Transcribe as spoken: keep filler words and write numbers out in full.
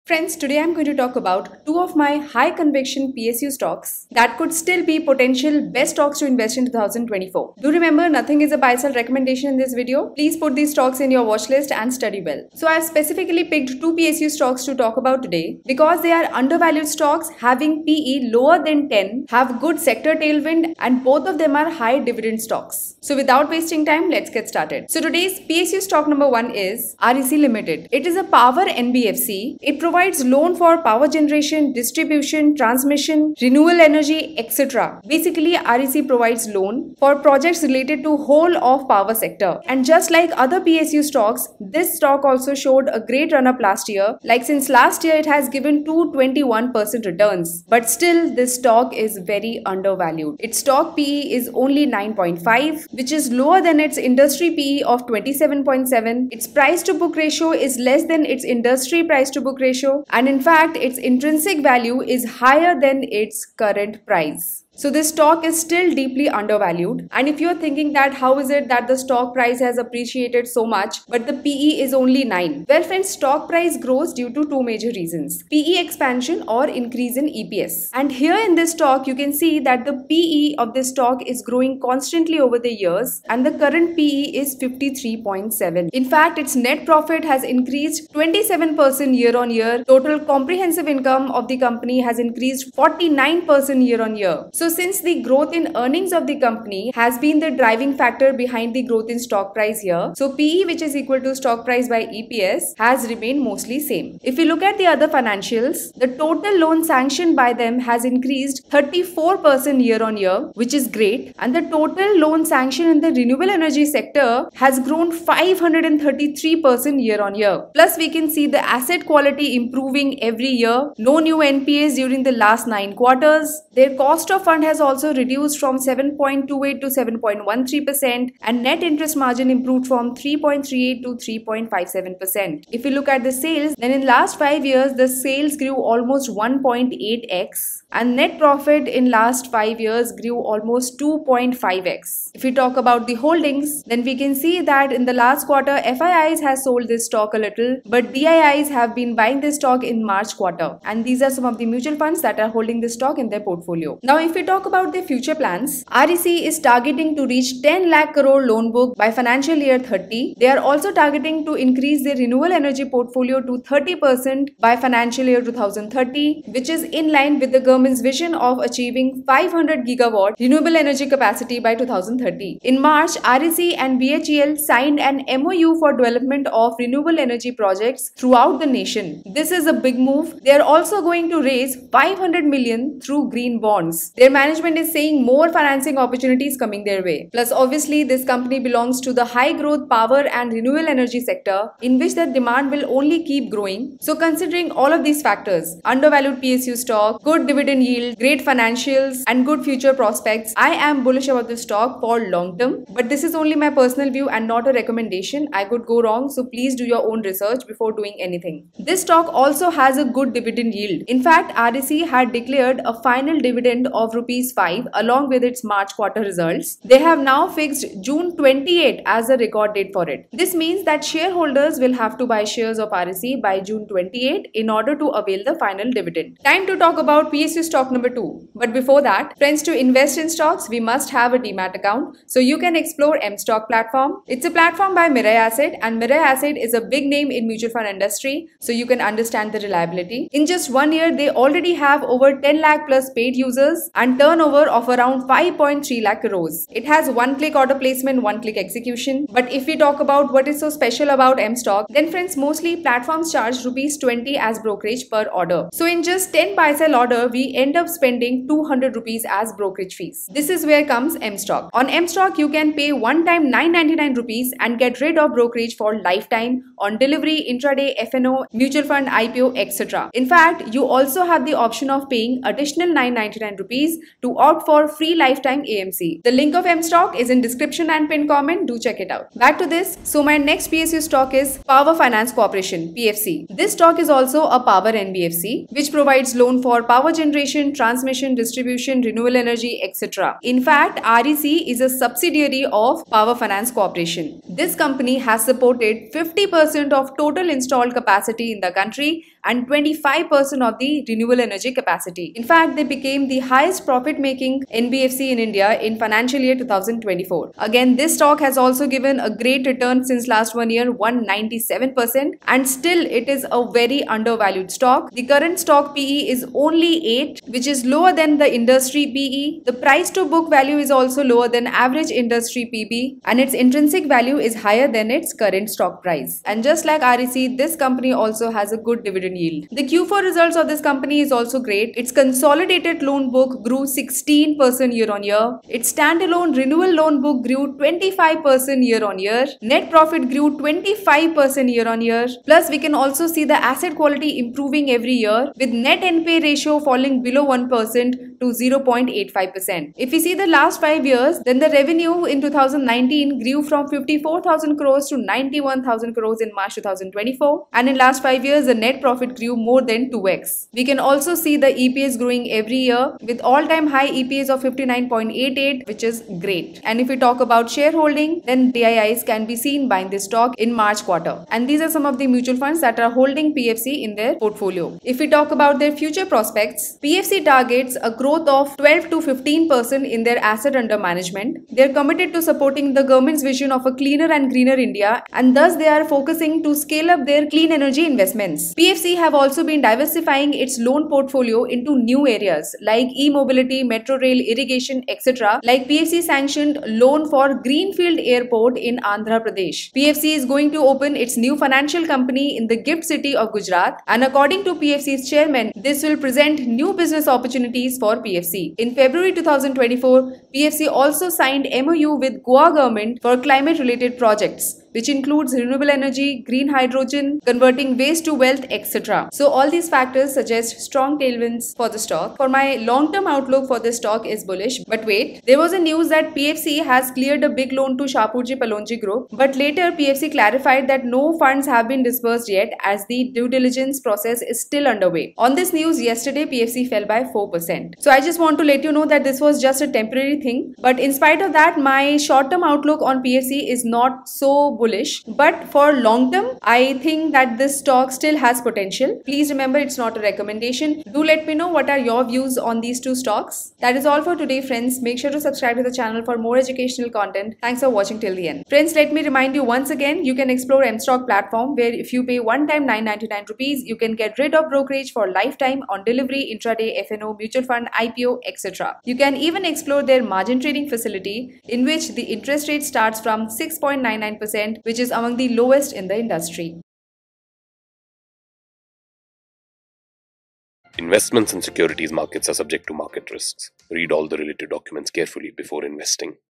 Friends, today I'm going to talk about two of my high conviction P S U stocks that could still be potential best stocks to invest in two thousand twenty-four. Do remember, nothing is a buy sell recommendation in this video. Please put these stocks in your watch list and study well. So I've specifically picked two P S U stocks to talk about today because they are undervalued stocks having P E lower than ten, have good sector tailwind, and both of them are high dividend stocks. So without wasting time, let's get started. So today's P S U stock number one is R E C Limited. It is a power N B F C. It provides provides loan for power generation, distribution, transmission, renewable energy, et cetera. Basically, R E C provides loan for projects related to whole of power sector. And just like other P S U stocks, this stock also showed a great run up last year. Like since last year, it has given two hundred twenty-one percent returns. But still, this stock is very undervalued. Its stock P E is only nine point five, which is lower than its industry P E of twenty-seven point seven. Its price to book ratio is less than its industry price to book ratio. And in fact, its intrinsic value is higher than its current price. So this stock is still deeply undervalued. And if you're thinking that how is it that the stock price has appreciated so much, but the P E is only nine? Well friends, stock price grows due to two major reasons: P E expansion or increase in E P S. And here in this stock, you can see that the P E of this stock is growing constantly over the years, and the current P E is fifty-three point seven. In fact, its net profit has increased twenty-seven percent year on year. Total comprehensive income of the company has increased forty-nine percent year on year. So So since the growth in earnings of the company has been the driving factor behind the growth in stock price here, so P E, which is equal to stock price by E P S, has remained mostly same. If we look at the other financials, the total loan sanctioned by them has increased thirty-four percent year on year, which is great. And the total loan sanction in the renewable energy sector has grown five hundred thirty-three percent year on year. Plus, we can see the asset quality improving every year. No new N P As during the last nine quarters. Their cost of fund has also reduced from seven point two eight to seven point one three percent, and net interest margin improved from three point three eight to three point five seven percent. If we look at the sales, then in last five years, the sales grew almost one point eight x, and net profit in last five years grew almost two point five x. If we talk about the holdings, then we can see that in the last quarter, F I Is has sold this stock a little, but D I Is have been buying this stock in March quarter. And these are some of the mutual funds that are holding this stock in their portfolio. Now, if we talk about their future plans, R E C is targeting to reach ten lakh crore loan book by financial year thirty. They are also targeting to increase their renewable energy portfolio to thirty percent by financial year two thousand thirty, which is in line with the government's vision of achieving five hundred gigawatt renewable energy capacity by two thousand thirty. In March, R E C and B H E L signed an M O U for development of renewable energy projects throughout the nation. This is a big move. They are also going to raise five hundred million through green bonds. Their management is saying more financing opportunities coming their way. Plus, obviously, this company belongs to the high growth power and renewable energy sector, in which the demand will only keep growing. So considering all of these factors, undervalued P S U stock, good dividend yield, great financials, and good future prospects, I am bullish about this stock for long term. But this is only my personal view and not a recommendation. I could go wrong, so please do your own research before doing anything. This stock also has a good dividend yield. In fact, R E C had declared a final dividend of rupees five along with its March quarter results. They have now fixed June twenty-eighth as a record date for it. This means that shareholders will have to buy shares of R E C by June twenty-eighth in order to avail the final dividend. Time to talk about P S U stock number two. But before that, friends, to invest in stocks, we must have a demat account. So you can explore M Stock platform. It's a platform by Mirae Asset, and Mirae Asset is a big name in mutual fund industry, so you can understand the reliability. In just one year, they already have over ten lakh plus paid users and turnover of around five point three lakh crores. It has one-click order placement, one-click execution. But if we talk about what is so special about M Stock, then friends, mostly platforms charge rupees twenty as brokerage per order. So in just ten buy sell order, we end up spending two hundred rupees as brokerage fees. This is where comes M Stock. On M Stock, you can pay one time nine ninety-nine rupees and get rid of brokerage for lifetime on delivery, intraday, F N O, mutual fund, I P O, et cetera. In fact, you also have the option of paying additional nine ninety-nine rupees to opt for free lifetime A M C. The link of M Stock is in description and pinned comment. Do check it out. Back to this. So my next P S U stock is Power Finance Corporation, P F C. This stock is also a power N B F C, which provides loan for power generation, transmission, distribution, renewable energy, et cetera. In fact, R E C is a subsidiary of Power Finance Corporation. This company has supported fifty percent of total installed capacity in the country and twenty-five percent of the renewable energy capacity. In fact, they became the highest profit-making N B F C in India in financial year two thousand twenty-four. Again, this stock has also given a great return since last one year, one hundred ninety-seven percent, and still it is a very undervalued stock. The current stock P E is only eight, which is lower than the industry P E. The price to book value is also lower than average industry P B, and its intrinsic value is higher than its current stock price. And just like R E C, this company also has a good dividend yield. The Q four results of this company is also great. Its consolidated loan book grew sixteen percent year on year. Its standalone renewal loan book grew twenty-five percent year on year. Net profit grew twenty-five percent year on year. Plus, we can also see the asset quality improving every year, with net N P A ratio falling below one percent to zero point eight five percent. If we see the last five years, then the revenue in two thousand nineteen grew from fifty-four thousand crores to ninety-one thousand crores in March two thousand twenty-four, and in last five years the net profit grew more than two x. We can also see the E P S growing every year with all-time high E P S of fifty-nine point eight eight, which is great. And if we talk about shareholding, then D I Is can be seen buying this stock in March quarter. And these are some of the mutual funds that are holding P F C in their portfolio. If we talk about their future prospects, P F C targets a growth of twelve to fifteen percent in their asset under management. They are committed to supporting the government's vision of a cleaner and greener India, and thus they are focusing to scale up their clean energy investments. P F C have also been diversifying its loan portfolio into new areas like e-mobility, metro rail, irrigation, et cetera. Like P F C sanctioned loan for Greenfield Airport in Andhra Pradesh. P F C is going to open its new financial company in the gift city of Gujarat, and according to P F C's chairman, this will present new business opportunities for P F C. In February two thousand twenty-four, P F C also signed M O U with Goa government for climate-related projects, which includes renewable energy, green hydrogen, converting waste to wealth, et cetera. So all these factors suggest strong tailwinds for the stock. For my long-term outlook for this stock is bullish. But wait, there was a news that P F C has cleared a big loan to Shapoorji Pallonji Group, but later P F C clarified that no funds have been disbursed yet as the due diligence process is still underway. On this news, yesterday P F C fell by four percent. So I just want to let you know that this was just a temporary thing. But in spite of that, my short-term outlook on P F C is not so bullish, but for long term I think that this stock still has potential. Please remember, it's not a recommendation. Do let me know what are your views on these two stocks. That is all for today, friends. Make sure to subscribe to the channel for more educational content. Thanks for watching till the end. Friends, let me remind you once again, you can explore M Stock platform, where if you pay one time nine hundred ninety-nine rupees, you can get rid of brokerage for lifetime on delivery, intraday, F N O, mutual fund, I P O, et cetera. You can even explore their margin trading facility, in which the interest rate starts from six point nine nine percent, which is among the lowest in the industry. Investments in securities markets are subject to market risks. Read all the related documents carefully before investing.